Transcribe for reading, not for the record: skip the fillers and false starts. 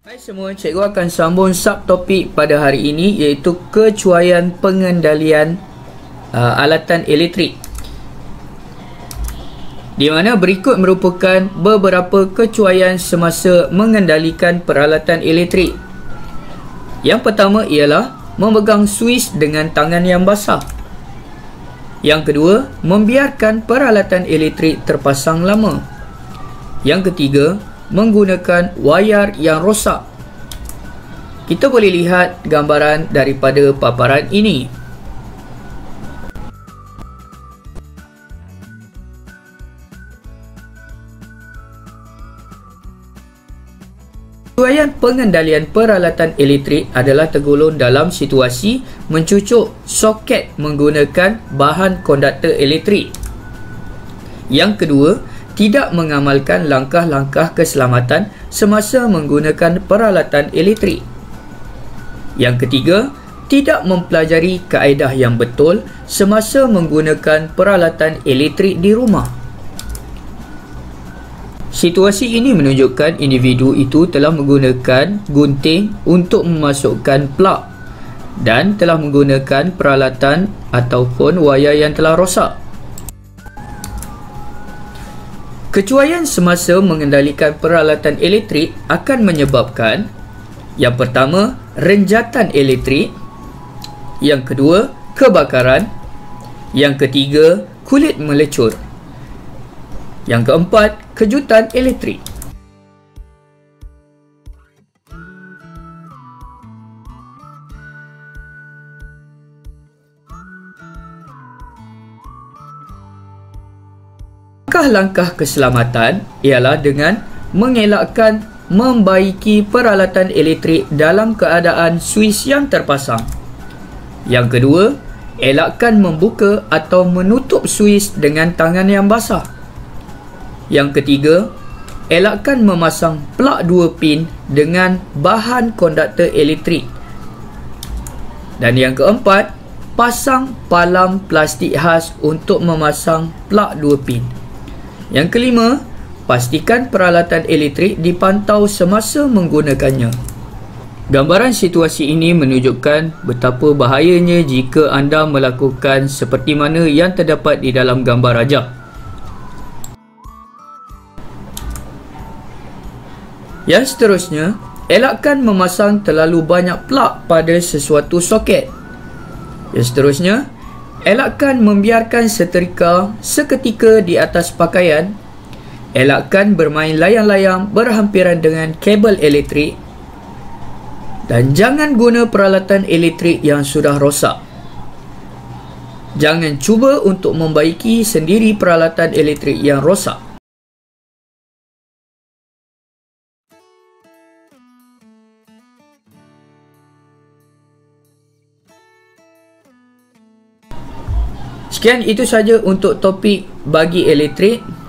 Hai semua, cikgu akan sambung subtopik pada hari ini iaitu kecuaian pengendalian alatan elektrik. Di mana berikut merupakan beberapa kecuaian semasa mengendalikan peralatan elektrik. Yang pertama ialah memegang suis dengan tangan yang basah. Yang kedua, membiarkan peralatan elektrik terpasang lama. Yang ketiga, menggunakan wayar yang rosak. Kita boleh lihat gambaran daripada paparan ini. Kecuaian pengendalian peralatan elektrik adalah tergolong dalam situasi mencucuk soket menggunakan bahan konduktor elektrik. Yang kedua, tidak mengamalkan langkah-langkah keselamatan semasa menggunakan peralatan elektrik. Yang ketiga, tidak mempelajari kaedah yang betul semasa menggunakan peralatan elektrik di rumah. Situasi ini menunjukkan individu itu telah menggunakan gunting untuk memasukkan plug dan telah menggunakan peralatan ataupun wayar yang telah rosak. Kecuaian semasa mengendalikan peralatan elektrik akan menyebabkan yang pertama, renjatan elektrik. Yang kedua, kebakaran. Yang ketiga, kulit melecur. Yang keempat, kejutan elektrik. Langkah-langkah keselamatan ialah dengan mengelakkan membaiki peralatan elektrik dalam keadaan suis yang terpasang. Yang kedua, elakkan membuka atau menutup suis dengan tangan yang basah. Yang ketiga, elakkan memasang plug 2 pin dengan bahan konduktor elektrik. Dan yang keempat, pasang palang plastik khas untuk memasang plug 2 pin. Yang kelima, pastikan peralatan elektrik dipantau semasa menggunakannya. Gambaran situasi ini menunjukkan betapa bahayanya jika anda melakukan seperti mana yang terdapat di dalam gambar rajah. Yang seterusnya, elakkan memasang terlalu banyak plug pada sesuatu soket. Yang seterusnya, elakkan membiarkan setrika seketika di atas pakaian. Elakkan bermain layang-layang berhampiran dengan kabel elektrik. Dan jangan guna peralatan elektrik yang sudah rosak. Jangan cuba untuk membaiki sendiri peralatan elektrik yang rosak. Sekian itu saja untuk topik bagi elektrik.